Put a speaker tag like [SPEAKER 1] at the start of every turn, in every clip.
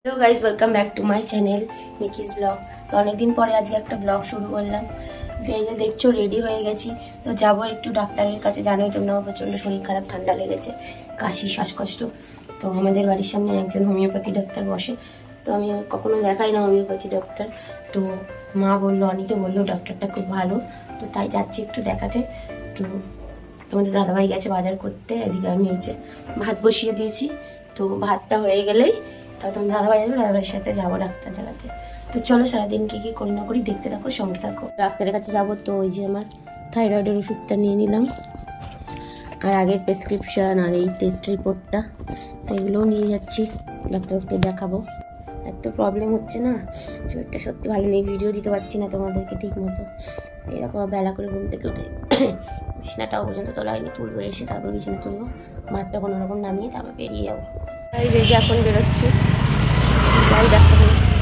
[SPEAKER 1] Hello guys welcome back to my channel Nikki's blog. तो अनेक दिन পরে আজকে একটা ব্লগ শুরু করলাম। যে এই যে দেখছো রেডি হয়ে গেছি, তো যাবো একটু ডাক্তারের কাছে। জানোই তোমরা আমার প্রচন্ড শরীর খারাপ, ঠান্ডা লেগেছে, কাশি, শ্বাসকষ্ট। তো আমাদের বাড়ির সামনে একজন হোমিওপ্যাথি ডাক্তার বসে, তো আমি কখনো দেখাই না হোমিওপ্যাথি ডাক্তার। তো মা বললো, অনেকে বললো ডাক্তারটা খুব ভালো, তো তাই যাচ্ছি একটু দেখাতে। তো তোমাদের দাদাভাই গেছে বাজার করতে, এদিকে আমি হচ্ছে ভাত বসিয়ে দিয়েছি। তো ভাতটা হয়ে গেলেই তখন দাদাভাই আসবে, দাদাভাইয়ের সাথে যাবো ডাক্তার দেখাতে। তো চলো সারাদিন কি কি করি না করি দেখতে থাকো, সঙ্গে থাকো। ডাক্তারের কাছে যাবো, তো ওই যে আমার থাইরয়েডের ওষুধটা নিয়ে নিলাম, আর আগের প্রেসক্রিপশান আর এই টেস্ট রিপোর্টটা, তো এগুলোও নিয়ে যাচ্ছি ডাক্তারকে দেখাবো। এত প্রবলেম হচ্ছে না, শরীরটা সত্যি ভালো নেই, ভিডিও দিতে পারছি না তোমাদেরকে ঠিক মতো। এরকম বেলা করে ঘুম থেকে উঠে বিছানাটাও পর্যন্ত তোলা হয়নি, তুলবো এসে তারপর বিছানা তুলবো, ভাতটা কোনো রকম নামিয়ে তারপর বেরিয়ে যাবো। এই যে এখন বেরোচ্ছি, যাই ডাক্তার।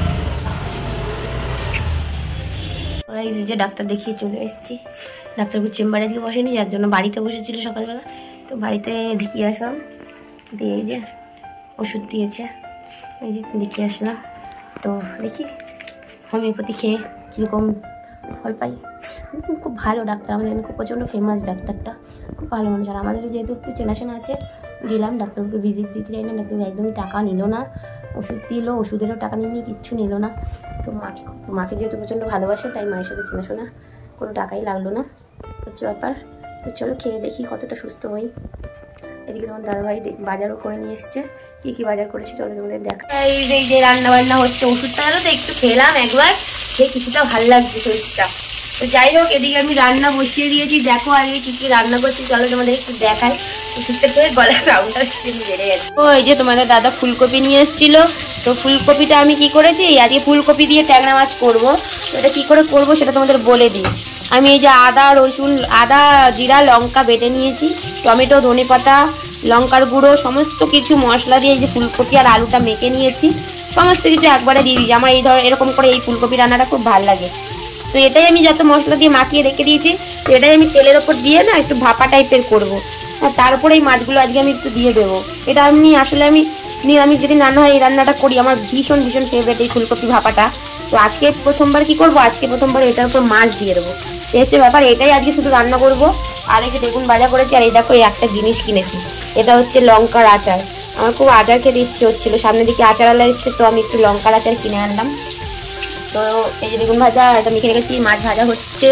[SPEAKER 1] এই যে ডাক্তার দেখিয়ে চলে এসেছি। ডাক্তারবাবু চেম্বারে আজকে বসেনি, যার জন্য বাড়িতে বসেছিল সকালবেলা, তো বাড়িতে দেখিয়ে আসলাম। দিয়ে এই যে ওষুধ দিয়েছে, এই যে দেখিয়ে আসলাম। তো দেখি হোমিওপ্যাথি খেয়ে কীরকম ফল পাই। খুব ভালো ডাক্তার, আমাদের এখানে খুব প্রচণ্ড ফেমাস ডাক্তারটা, খুব ভালো মানুষ। আর আমাদের যেহেতু একটু চেনাশোনা আছে, গেলাম ডাক্তারবাবুকে ভিজিট দিতে চাইলাম, ডাক্তারবাবু একদমই টাকা নিল না, ওষুধ দিল, ওষুধেরও টাকা নিয়ে কিচ্ছু নিল না। তো মাকে যেহেতু প্রচণ্ড ভালোবাসে, তাই মায়ের সাথে চেনাশোনা, কোনো টাকাই লাগলো না, হচ্ছে ব্যাপার। তো চলো খেয়ে দেখি কতটা সুস্থ হই। এদিকে তোমার দাদাভাই বাজারও করে নিয়ে এসছে, কী কী বাজার করেছে চলো তোমাদের দেখা। এই যে রান্না বান্না হচ্ছে, ওষুধটা তো একটু খেলাম একবার, খেয়ে কিছুটা ভালো লাগছে শরীরটা। তো যাই হোক, এদিকে আমি রান্না বসিয়ে দিয়েছি, দেখো আগে কী কী রান্না করছি চলো তোমাদের একটু দেখাই। ওষুধটা খেয়ে গলার সাউন্ডটা বেড়ে গেছে। তো এই যে তোমাদের দাদা ফুলকপি নিয়ে এসেছিলো, তো ফুলকপিটা আমি কি করেছি, আজকে ফুলকপি দিয়ে ট্যাংরা মাছ করবো। তো এটা কী করে করবো সেটা তোমাদের বলে দিই। আমি এই যে আদা, রসুন, আদা, জিরা, লঙ্কা বেটে নিয়েছি, টমেটো, ধনেপাতা, লঙ্কার গুঁড়ো, সমস্ত কিছু মশলা দিয়ে এই যে ফুলকপি আর আলুটা মেখে নিয়েছি, সমস্ত কিছু একবারে দিয়ে দিয়েছি। আমার এই এরকম করে এই ফুলকপি রান্নাটা খুব ভালো লাগে। তো এটাই আমি যত মশলা দিয়ে মাখিয়ে রেখে দিয়েছি, তো এটাই আমি তেলের ওপর দিয়ে না একটু ভাপা টাইপের করবো, আর তারপরে এই মাছগুলো আজকে আমি একটু দিয়ে দেবো। এটা আমি আসলে আমি নিরামিষ যেদিন রান্না হয় এই রান্নাটা করি, আমার ভীষণ ভীষণ ফেভারিট এই ফুলকপি ভাপাটা। তো আজকে প্রথমবার কি করবো, আজকে প্রথমবার এটার উপর মাছ দিয়ে দেবো, এই হচ্ছে ব্যাপার। এটাই আজকে শুধু রান্না করবো। আর এই যে বেগুন ভাজা করেছি, আর এই দেখো এই একটা জিনিস কিনেছি, এটা হচ্ছে লঙ্কার আচার। আমার খুব আচার খেতে ইচ্ছে হচ্ছিলো, সামনের দিকে আচারওয়ালা এসছে, তো আমি একটু লঙ্কার আচার কিনে আনলাম। তো এই যে বেগুন ভাজা, এটা মেখে রেখেছি, মাছ ভাজা হচ্ছে,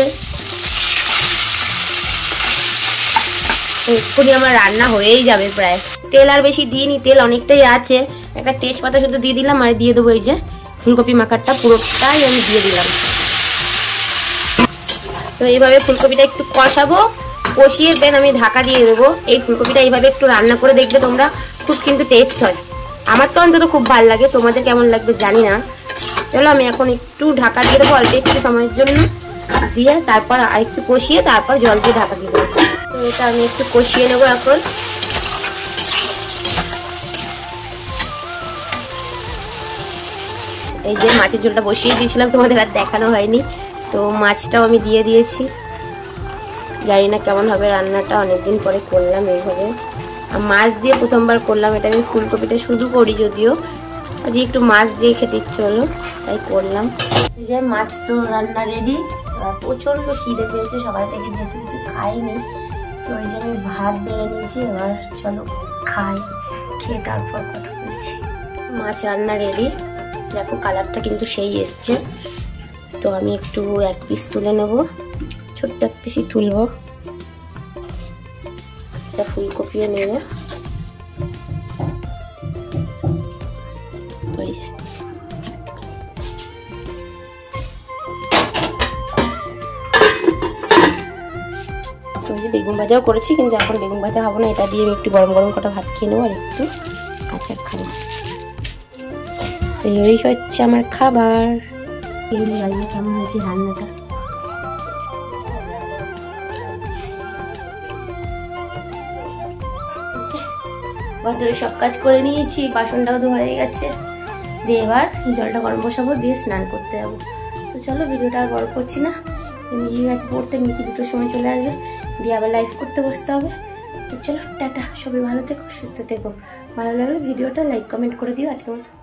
[SPEAKER 1] এক্ষুনি আমার রান্না হয়েই যাবে প্রায়। তেল আর বেশি দিইনি, তেল অনেকটাই আছে, একটা তেজপাতা শুধু দিয়ে দিলাম, আর দিয়ে দেবো এই যে ফুলকপি মাখারটা পুরোটাই আমি দিয়ে দিলাম। তো এইভাবে ফুলকপিটা একটু কষাবো, কষিয়ে দেন আমি ঢাকা দিয়ে দেবো। এই ফুলকপিটা এইভাবে একটু রান্না করে দেখবে তোমরা, খুব কিন্তু টেস্ট হয়। আমার তো অন্তত খুব ভালো লাগে, তোমাদের কেমন লাগবে জানি না। চলো আমি এখন একটু ঢাকা দিয়ে দেবো অল্প একটু সময়ের জন্য, দিয়ে তারপর আর একটু কষিয়ে তারপর জল দিয়ে ঢাকা দিয়ে দেবো। তো এটা আমি একটু কষিয়ে নেবো এখন। এই যে মাছের ঝোলটা বসিয়ে দিয়েছিলাম, তোমাদের আর দেখানো হয়নি। তো মাছটাও আমি দিয়ে দিয়েছি, জানি না কেমন হবে রান্নাটা, অনেকদিন পরে করলাম এইভাবে, আর মাছ দিয়ে প্রথমবার করলাম এটা। আমি ফুলকপিটা শুধু করি যদিও, আজকে একটু মাছ দিয়ে খেতে ইচ্ছে হলো তাই করলাম। এই যে মাছ তো রান্না রেডি, প্রচণ্ড খিদে পেয়েছে সকাল থেকে, যেহেতু কিছু খাইনি। তো এই যে আমি ভাত বেড়ে নিয়েছি, এবার চলো খাই, খেয়ে তারপর কথা বলছি। মাছ রান্না রেডি, দেখো কালারটা কিন্তু সেই এসছে। তো আমি একটু এক পিস তুলে নেব, ছোট্ট এক পিসই তুলবো। এটা ফুলকপিও নেব। তো বেগুন ভাজাও করেছি, কিন্তু এখন বেগুন ভাজা খাবো না, এটা দিয়ে আমি একটু গরম গরম কটা ভাত খেয়ে নেবো আর একটু আচার খাবো। এই হচ্ছে আমার খাবার। কেমন হয়েছে রান্নাটা? ভেতরে সব কাজ করে নিয়েছি, বাসনটাও ধোয়া হয়ে গেছে, দিয়ে এবার জলটা গরম বসাবো, দিয়ে স্নান করতে যাবো। তো চলো ভিডিওটা আর বড় করছি না, মিকি গেছে পড়তে, মিকি 2টোর সময় চলে আসবে, দিয়ে আবার লাইভ করতে বসতে হবে। তো চলো টাটা, সবাই ভালো থেকো, সুস্থ থেকো। ভালো লাগলে ভিডিওটা লাইক কমেন্ট করে দিও। আজকের মতো